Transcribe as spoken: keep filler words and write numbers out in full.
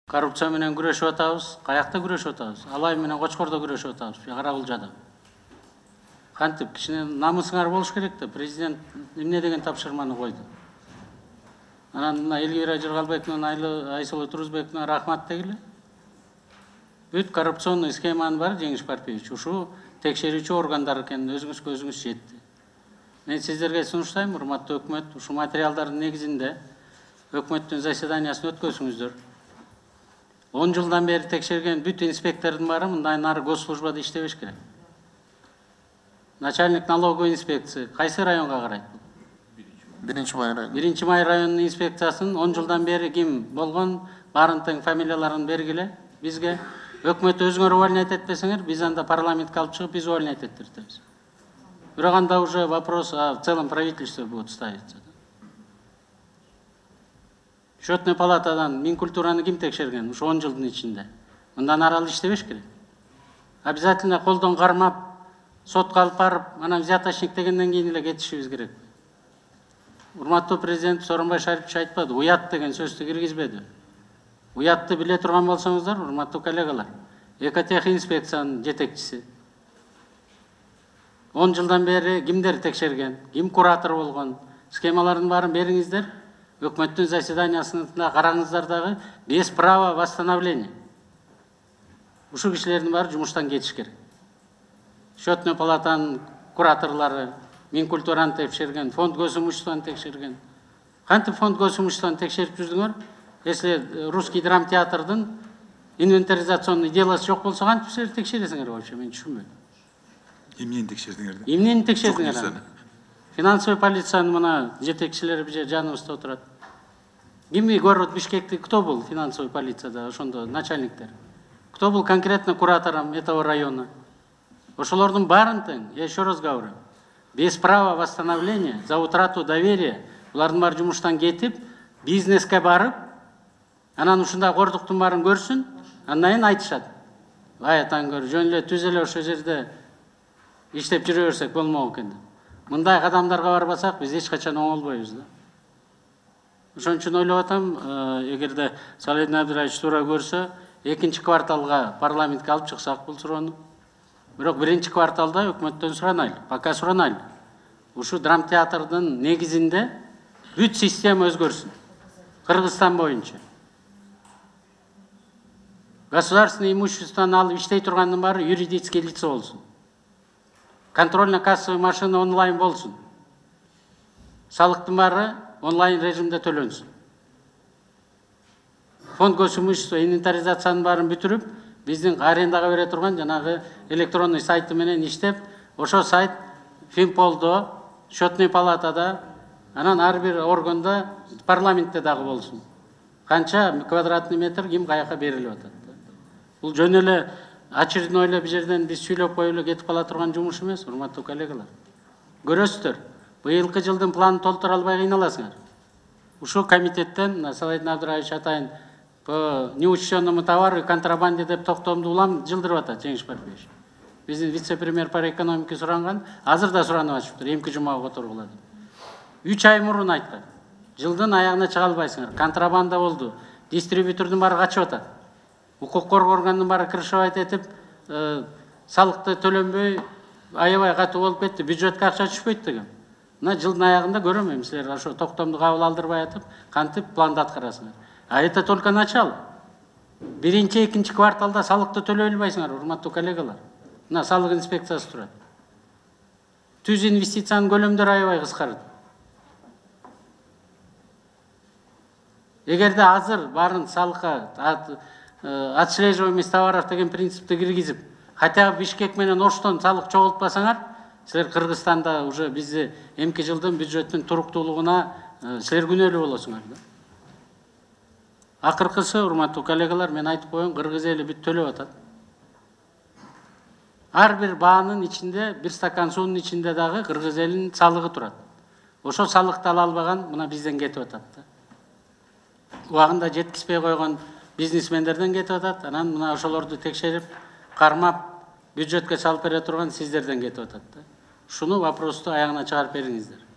Коррупция менен күрөшүп атабыз, каякта күрөшүп атабыз. Алай менен Кочкордо күрөшүп атабыз, Карагулжада. Кантип кичине намысыңар болуш керек да, президент эмне деген тапшырманы койду. Анан мына Элвира Жыргалбек менен Айсулуу Турузбековна рахмат дегиле. Бүт коррупционный схеманын баары Жеңиш Парпиевич ушу текшерүүчү органдар экенин өзүңүзгө өзүңүз жетти. Мен сиздерге сунуштайм, урматтуу өкмөт, ушу материалдардын негизинде өкмөттүн заседаниясын өткөзүңүздөр. он жылдан бери текшерген бүт инспектордун баары мындай нары госслужбада иштебеш керек. Начальник налоговой инспекции кайсы районго карайт? Биринчи май району. Биринчи май районунун инспекциясын он жылдан бери ким болгон баарын тең фамилияларын бергиле бизге. Өкмөт өзүңөр увольнять этпесеңер, биз анда парламентке алып чыгып, биз увольнять этиртебиз. Бирок анда уже вопрос в целом правительстве будет ставиться. Счетный палатадан Минкультураны ким текшерген? Ушу он жылдын ичинде. Мындан ары ал иштебеш керек. Обязательно колдон кармап, сотко алып барып, анан взяточник дегенден кийин эле кетишибиз керек. Урматтуу президент Сооронбай Шарипович айтпады, уят деген сөздү киргизбеди. Уятты биле турган болсоңуздар, урматтуу коллегалар, Экотех инспекциянын жетекчиси. он жылдан бери кимдер текшерген, ким куратор болгон, схемалардын баарын бериңиздер. Өкмөттүн заседаниясында караңыздар дагы, без права восстановления. Ушу кишилердин баары жумуштан кетиш керек. Счетный палатанын кураторлору, Минкультураны текшерген, фонд госимуществону текшерген. Кантип фонд госимуществону текшерип жүрдүңөр? Если русский драмтеатрдын инвентаризационный делосы жок болсо, кантип силер текшересиңер вообще, мен түшүнбөйм. Эмнени текшердиңер? Эмнени текшердиңер? Финансовый полициянын мына жетекчилери бизде жаныбызда отурат. Кимди город Бишкекти кто был финансовый полицияда, ошондо начальниктер? Кто был конкретно куратором этого района? Ошолордун баарын тең, я еще раз говорю, без права восстановления, за утрату доверия, булардын баары жумуштан кетип, бизнеске барып, анан ушундай кордуктун баарын көрсүн, андан кийин айтышат. Аятан көр, жөн эле түз эле ошол жерде иштеп жүрө берсек болмок экен. Мындай кадамдарга барбасак, биз эч качан оңолбойбуз да. Ошон үчүн ойлоп атам, эгерде Салидин Абдыраевич туура көрсө, экинчи кварталга парламентке алып чыксак бул суроону. Бирок биринчи кварталда өкмөттөн суранайлы, пока суранайлы. Ушу драмтеатрдын негизинде бүт система өзгөрсүн. Кыргызстан боюнча. Государственное имуществоны алып иштей тургандын баары юридический лицо болсун. Контрольно-кассовый машина онлайн болсун. Салыктын баары онлайн режимде төлөнсүн. Фонд госимущества инвентаризациянын баарын бүтүрүп, биздин арендага бере турган жанагы электронный сайты менен иштеп, ошо сайт Финполдо, счетный палатада, анан ар бир органда, парламентте дагы болсун. Канча квадратный метр ким каяка берилип атат. Бул жөн эле очередной эле бир жерден биз сүйлөп коюп эле кетип кала турган жумуш эмес, урматтуу коллегалар. Көрөсүздөр, быйылкы жылдын планын толтура албай кыйналасыңар. Ушул комитеттен Салидин Абдыраевич атайын по неучтенному товару и контрабанде деп токтомду улам жылдырып атат Жеңиш Парпиевич. Биздин вице-премьер по экономике суранган, азыр да суранып атышыптыр, эмки жумага которгула деп. үч ай мурун айткан. Жылдын аягына чыга албайсыңар. Контрабанда болду. Дистрибьютордун баары качып атат. Укук коргоо органдын баары крышевать этип, салыкты төлөнбөй, аябай катуу болуп кетти, бюджетке акча түшпөйт деген. Мына жылдын аягында көрөм эми силер ошо токтомду кабыл алдырбай атып, кантип планды аткарасыңар. А это только начало. Биринчи, экинчи кварталда салыкты төлөй албайсыңар, урматтуу коллегалар. Мына салык инспекциясы турат. Түз инвестициянын көлөмдөрү аябай кыскарды. Эгерде азыр барын салыкка отслеживаемость товаров деген принципти киргизип, хотя бы Бишкек менен Оштон салык чогултпасаңар, силер Кыргызстанда уже бизди эмки жылдын бюджеттин туруктуулугуна силер күнөөлүү болосуңар да. Акыркысы, урматтуу коллегалар, мен айтып коеюн, Кыргыз эли бүт төлөп атат. Ар бир баанын ичинде, бир стакан суунун ичинде дагы Кыргыз элинин салыгы турат. Ошо салыкты ала албаган мына бизден кетип атат да. Убагында жеткизбей койгон бизнесмендерден кетип атат, анан мына ошолорду текшерип, кармап, бюджетке салып бере турган сиздерден кетип атат да. Шуну вопросту аягына чыгарып бериңиздер.